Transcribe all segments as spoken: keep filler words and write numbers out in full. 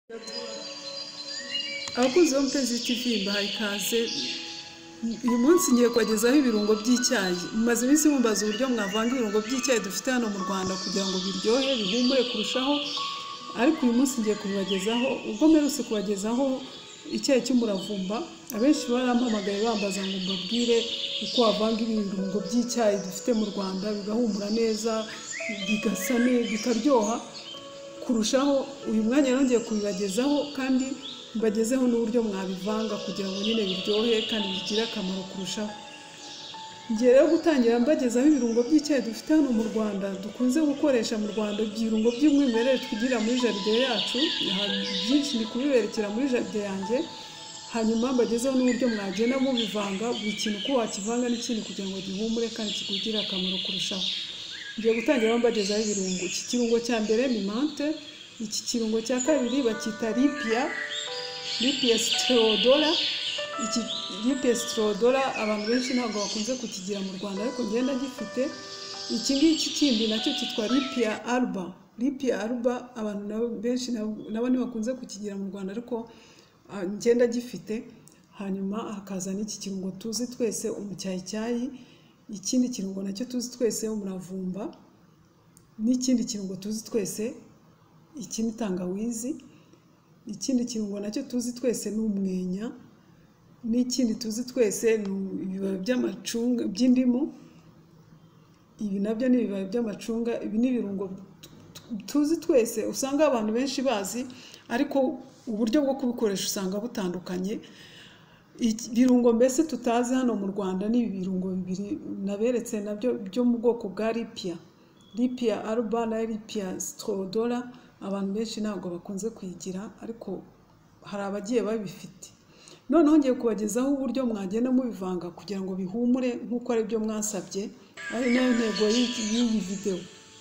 abakunzi bo Mutesi T V mbahaye ikaze. Uyu munsi ngiye kubagezaho ibirungo by'icyayi. Mumaze iminsi mumbaza uburyo mwavanga ibirungo by'icyayi dufite hano mu Rwanda kugira ngo biryohe bihumure kurushaho, ariko uyu munsi ngiye kubagezaho ubwo mperutse kubagezaho icyayi cy'umuravumba. Abenshi barampamagaye bambaza ngo mbabwire uko wavanga ibirungo by'icyayi dufite mu Rwanda bigahumura neza, bigasa neza, bikaryoha kurushaho. Uyu mwanya nongeye kubibagezaho kandi mbagezeho n'uburyo mwabivanga kugira ngo nyine biryohe kandi bigire akamaro kurushaho. Ngiye rero gutangira mbagezaho ibirungo by'icyayi dufite hano mu Rwanda dukunze gukoresha mu Rwanda, ibirungo by'umwimerere twigira muri jaride yacu. Byinshi ni kubiberekera muri jaride yanjye, hanyuma mbagezeho n'uburyo mwagenda mubivanga buri kintu uko wakivanga n'ikindi kugira ngo gihumure kandi kikugire akamaro kurushaho. Ngiye gutangira mbagezaho ibirungo. Iki kirungo cya mbere ni mante, iki kirungo cya kabiri bakita ripia ripia strodora. Iki ripia strodora abantu benshi ntabwo bakunze kukigira mu Rwanda, ariko ngenda gifite. Iki ngiki kindi nacyo cyitwa ripia alba. Ripia alba abantu benshi nabo ntibakunze kukigira mu Rwanda, ariko ngenda gifite. Hanyuma hakaza n'iki kirungo tuzi twese umucyayicyayi, ikindi kirungo nacyo tuzi twese umuravumba, n'ikindi kirungo tuzi twese iki ni tangawizi, ikindi kirungo nacyo tuzi twese ni umwenya, n'ikindi tuzi twese ni ibibabi by'amacunga by'indimu. Ibi nabyo ni ibibabi by'amacunga. Ibi ni ibirungo tuzi twese usanga abantu benshi bazi, ariko uburyo bwo kubikoresha usanga butandukanye. Ibirungo mbese tutazi hano mu Rwanda ni ibirungo bibiri naberetse nabyo byo mu bwoko bwa ripia ripia alba na ripia strodora. Abantu benshi ntabwo bakunze kuyigira, ariko hari abagiye babifite. Noneho ngiye kubagezaho uburyo mwagenda mubivanga kugira ngo bihumure nk'uko ari byo mwasabye, ari nayo ntego y'iyi video.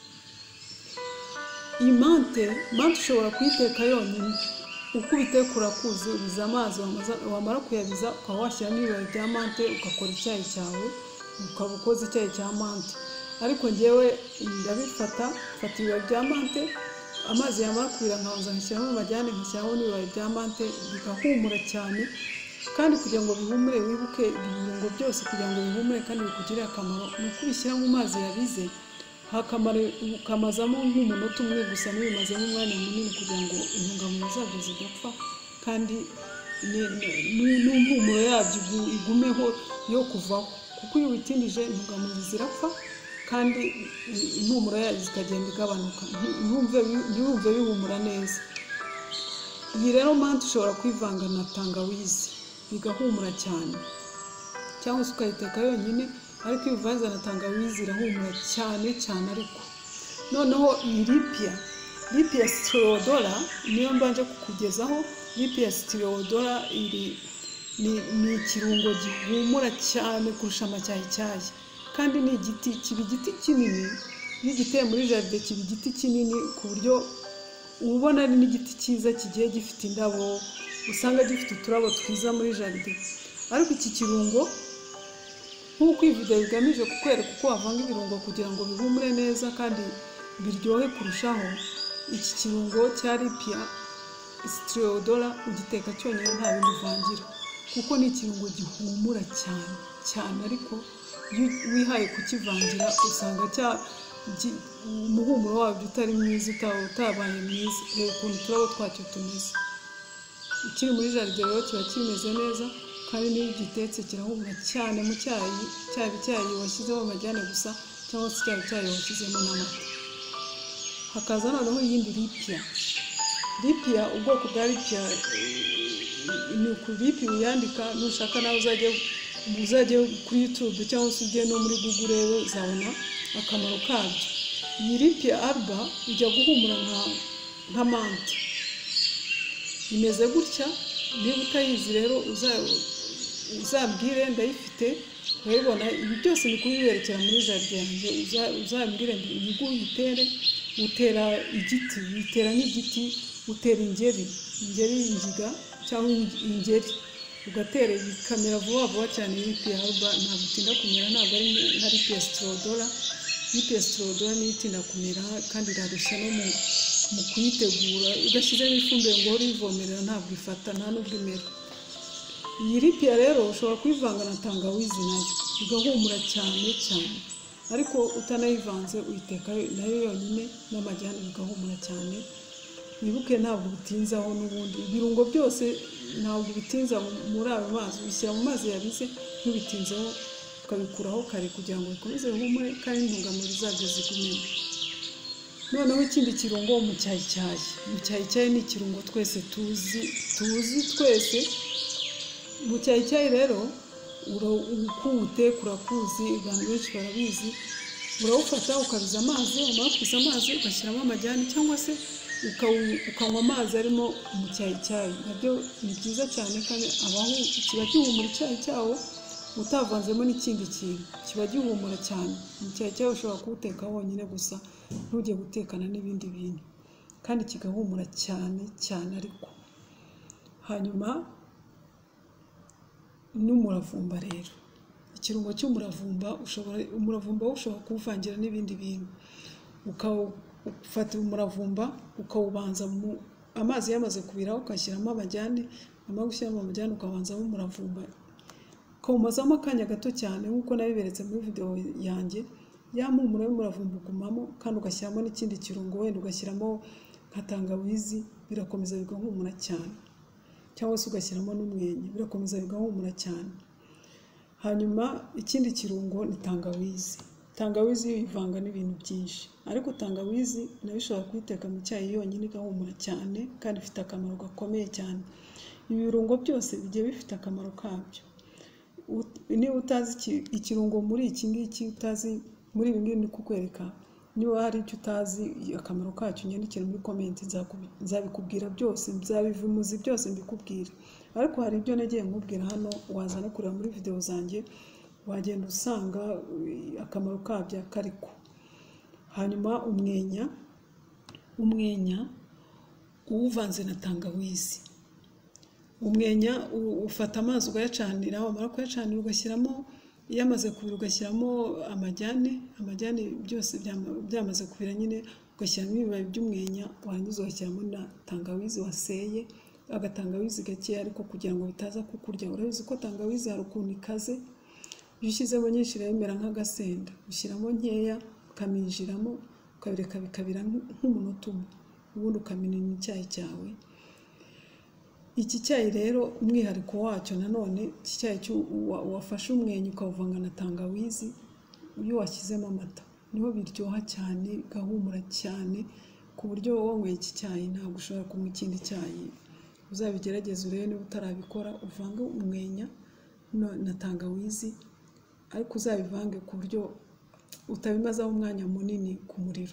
Iyi mante mante ushobora kuyiteka yonyine. Uko ubiteka urakuzi, ubiza amazi, wamara kuyabiza ukaba washyiramo ibibabi bya mante ugakora icyayi cyawe, ukaba ukoze icyayi cya mante. Ariko ngewe ndabifata mfata ibibabi bya mante, amazi yamara kubira nkabanza nkashyiramo amajyane, nkashyiraho n'ibibabi bya mante, bigahumura cyane. Kandi kugira ngo bihumure wibuke ibirungo byose kugira ngo bihumure kandi bikugirire akamaro, ni ukubishyira mu mazi yabize hakamara ukamazamo nk'umunota umwe gusa, ntibimazemo umwanya munini kugira ngo intungamubiri zabyo zidapfa kandi n'impumuro yabyo igumeho yo kuvaho, kuko iyo ubitindije intungamubiri zirapfa kandi impumuro yayo zikagenda igabanuka, ntibumve bihumura neza. Iyi rero mante ushobora kwivanga na tangawizi bigahumura cyane, cyangwa se ukayiteka yonyine, ariko iyo uvanze na tangawizi irahumura cyane cyane. Ariko noneho iyi ripia ripia strodora niyo mbanje kukugezaho. Ripia strodora iri ni ikirungo gihumura cyane kurusha amacyayicyayi, kandi ni igiti, kiba igiti kinini. Iyo giteye muri jaride kiba igiti kinini ku buryo ubona ari n'igiti cyiza kigiye gifite indabo, usanga gifite uturabo twiza muri jaride. Ariko iki kirungo nk'uko iyi video bigamije kukwereka uko wavanga ibirungo kugira ngo bihumure neza kandi biryohe kurushaho, iki kirungo cya ripia strodora ugiteka cyonyine nta bindi uvangira, kuko ni ikirungo gihumura cyane cyane. Ariko iyo wihaye kukivangira usanga cya umuhumuro wabyo utari mwiza, utabaye mwiza. Reba ukuntu uturabo twacyo tumeze. Ikiri muri jaride rero kiba kimeze neza, kandi niyo ugitetse kirahumura cyane mu cyayi, cyaba icyayi washyizeho amajyane gusa cyangwa se cyaba icyayi washyizemo n'amata. Hakaza noneho iyindi ripia ripia ubwoko bwa ripia ni ku ripia uyandika, nushaka nawe uzajye uzajye kuri YouTube cyangwa se ujye no muri Google urebe, uzabona akamaro kabyo. Iyi ripia alba ijya guhumura nka nka mante, imeze gutya. Niba utayizi rero uzabwire ndayifite, urabibona. Ibi byose ni kubiberekera muri jaride yanjye. Uzabwire ngo uyitere, utera igiti, utera n'igiti, utera ingeri ingeri ingiga cyangwa ingeri, ugatera bikamera vuba vuba cyane. Ripia alba ntabwo itinda kumera, ntabwo ari nka ripia strodora. Ripia strodora niyo itinda kumera kandi irarushya no mu kuyitegura ugashyizemo ifumbire ngo uhore uyivomerera ntabwo ifata nta n'ubwo imera. Iyi ripiya rero ushobora kuyivanga na tangawizi nayo igahumura cyane cyane, ariko utanayivanze uyiteka nayo yonyine n'amajyane bigahumura cyane. Wibuke ntabwo bitinzaho n'ubundi ibirungo byose ntabwo bitinza muri ayo mazi, ubishyira mu mazi yabize ntubitinzeho ukabikuraho kare kugira ngo bikomeze bihumure kandi intungamubiri zabyo zigumemo. Noneho ikindi kirungo mu cyayi cyayi mu cyayi cyayi ni ikirungo twese tuzi tuzi twese. Mu cyayi cyayi rero urawukute kurakuzi abantu benshi barabizi, urawufata ukabiza amazi, wamara kubiza amazi ugashyiramo amajyane cyangwa se ukanywa amazi arimo mu cyayi cyayi. Nabyo ni byiza cyane kandi abaho kiba gihumura icyayi cyawo utavanzemo n'ikindi kintu, kiba gihumura cyane. Mu cyayi cyayi ushobora kuwuteka wonyine gusa ntujye gutekana n'ibindi bintu kandi kigahumura cyane cyane. Ariko hanyuma n'umuravumba rero, ikirungo cy'umuravumba ushobora umuravumba ushobora kuwuvangira n'ibindi bintu, ukawufata umuravumba ukawubanza mu amazi yamaze kubira ukashyiramo amajyane, nyuma yo gushyiramo amajyane ukabanzamo umuravumba ukawumazamo akanya gato cyane nk'uko nabiberetse muri video yanjye. Ya mpumuro y'umuravumba ugumamo kandi ugashyiramo n'ikindi kirungo, wenda ugashyiramo nka tangawizi, birakomeza bigahumura cyane, cyangwa se ugashyiramo n'umwenya, birakomeza bigahumura cyane. Hanyuma ikindi kirungo ni tangawizi. Tangawizi uyivanga n'ibintu byinshi, ariko tangawizi nayo ushobora kuyiteka mu cyayi yonyine igahumura cyane kandi ifite akamaro gakomeye cyane. Ibi birungo byose bigiye bifite akamaro kabyo. Niba utazi ikirungo muri iki ngiki, utazi muri ibi ngibi ndi kukwereka, niba hari icyo utazi akamaro kacyo nyandikira muri comment, nzabikubwira byose, nzabivimuzi byose mbikubwira. Ariko hari ibyo nagiye nkubwira hano waza no kureba muri video zanjye, wagenda usanga akamaro kabyo kariko. Hanyuma umwenya umwenya uwuvanze na tangawizi. Umwenya ufata amazi ugayacanira, wamara kuyacanira ugashyiramo, yamaze kubira ugashyiramo amajyane, amajyane byose byamaze kubira nyine ugashyiramo ibibabi by'umwenya, warangiza ugashyiramo na tangawizi waseye, agatangawizi gake ariko kugira ngo bitaza kukurya. Urabizi ko tangawizi hari ukuntu ikaze, iyo ushyizemo nyinshi iremera nk'agasenda, ushyiramo nkeya ukaminjiramo ukabireka bikabira nk'umunota umwe, ubundi ukaminina icyayi cyawe. Iki cyayi rero umwihariko wacyo nanone, iki cyayi wafashe umwenya ukawuvanga na tangawizi, iyo washyizemo amata niho biryoha cyane, gahumura cyane, ku buryo wanyweye iki cyayi ntabwo ushobora kunywa ikindi cyayi. Uzabigerageze urebe niba utarabikora, uvange umwenya na tangawizi, ariko uzabivange ku buryo utabimazaho umwanya munini ku muriro.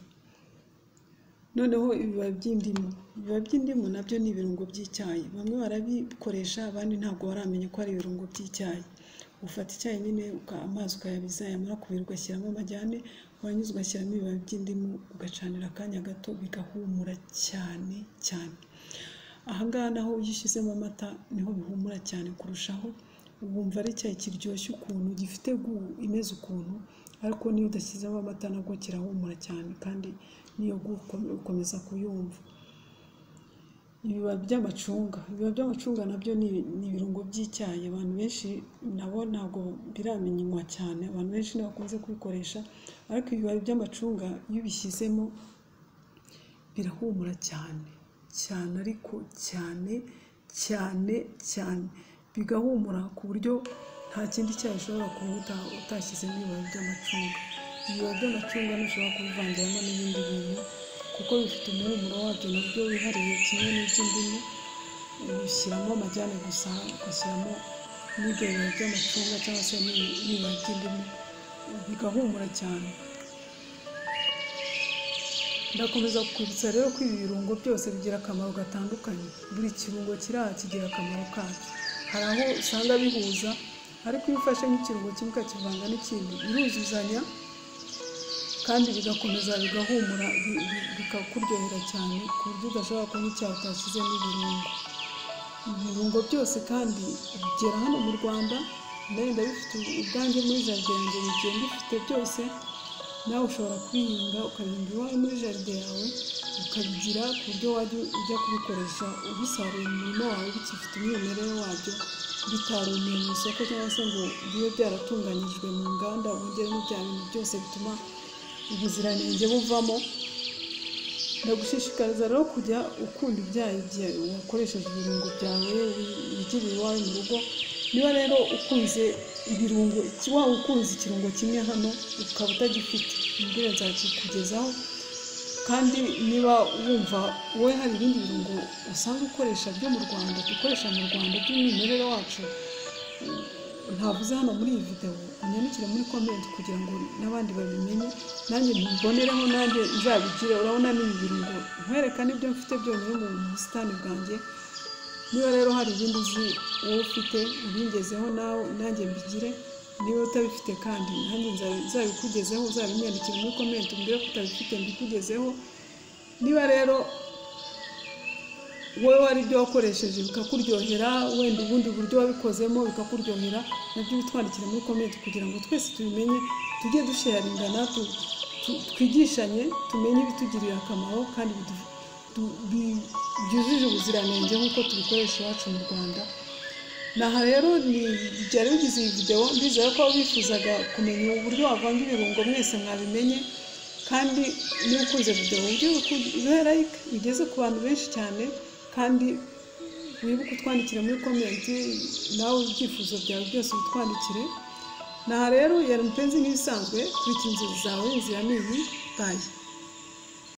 Noneho ibibabi by'indimu, ibibabi by'indimu nabyo ni ibirungo by'icyayi. Bamwe barabikoresha abandi ntabwo baramenye ko ari ibirungo by'icyayi. Ufata icyayi nyine amazi ukayabiza, yamara kubira ugashyiramo amajyane, warangiza ugashyiramo ibibabi by'indimu ugacanira akanya gato, bigahumura cyane cyane. Ahangaha naho iyo ushyizemo amata niho bihumura cyane kurushaho, wumva ari icyayi kiryoshye ukuntu, gifite gu imeze ukuntu, ariko niyo udashyizemo amata nabwo kirahumura cyane kandi niyo gukomeza kuyumva. Ibibabi by'amacunga, ibibabi by'amacunga nabyo ni ibirungo by'icyayi. Abantu benshi nabo ntabwo biramenywa cyane, abantu benshi ntibakunze kubikoresha, ariko ibibabi by'amacunga iyo ubishyizemo birahumura cyane cyane, ariko cyane cyane cyane, bigahumura ku buryo nta kindi cyayi ushobora kunywa utashyizemo ibibabi by'amacunga. Ibibabi by'amacunga ntushobora kubivangiramo n'ibindi bintu kuko bifite umuhumuro wabyo nabyo wihariye kimwe n'iby'indimu. Ushyiramo amajyane gusa, ugashyiramo n'ibyo bibabi by'amacunga cyangwa se n'ibibabi by'indimu, bigahumura cyane. Ndakomeza kukwibutsa rero ko ibi birungo byose bigira akamaro gatandukanye. Buri kirungo kiri aha kigira akamaro kabyo. Hari aho usanga bihuza, ariko iyo ufashe nk'ikirungo kimwe ukakivanga n'ikindi biruzuzanya kandi bigakomeza bigahumura, bikakuryohera cyane ku buryo udashobora kunywa icyayi utashyizemo ibirungo. Ibirungo byose kandi bigera hano mu Rwanda, ndenda bifite ubwanjye muri jaride yanjye bigiye bifite byose. Nawe ushobora kubihinga ukabihinga iwawe muri jaride yawe, ukabigira ku buryo wajya ujya kubikoresha ubisaruye mu murima wawe bikifite umwimerere wabyo, bitarumiye mu isoko cyangwa se ngo bibe byaratunganyijwe mu nganda wongeremo bya bintu byose bituma ubuziranenge buvamo. Ndagushishikariza rero kujya ukunda ibyayi igihe wakoresheje ibirungo byawe wigirira iwawe mu rugo. Niba rero ukunze ibirungo, waba ukunze ikirungo kimwe hano ukaba utagifite, imbere nzakikugezaho. Kandi niba wumva wowe hari ibindi birungo usanzwe ukoresha byo mu Rwanda, dukoresha mu Rwanda by'umwimerere wacu, ntavuze hano muri iyi video, unyandikire muri comment kugira ngo n'abandi babimenye, nanjye mbibonereho nanjye nzabigire. Urabona n'ibi birungo nkwereka n'ibyo mfite byonyine mu busitani bwanjye. Niba rero hari ibindi uzi wowe ufite ubingezeho nawe nanjye mbigire, niba utabifite kandi nanjye nzabikugezeho, uzabinyandikire muri comment umbwire ko utabifite mbikugezeho. Niba rero wowe wari ibyo wakoresheje bikakuryohera, wenda ubundi buryo wabikozemo bikakuryohera, nabyo bitwandikire muri comment kugira ngo twese tubimenye, tujye dusharingana, twigishanye, tumenye ibitugirira akamaro kandi byujuje ubuziranenge nk'uko tubikoresha iwacu mu Rwanda. Naha rero ni byari bigize iyi video, ndizera ko bifuzaga kumenya uburyo wavanga ibirungo mwese mwabimenye. Kandi niba ukunze video ujye uhe like bigeze ku bantu benshi cyane, kandi wibuke utwandikire muri comment nawe ibyifuzo byawe byose bitwandikire. Naha rero yari Mupenzi nk'ibisanzwe, kurikira inzozi zawe inzira n'iyi. Bye.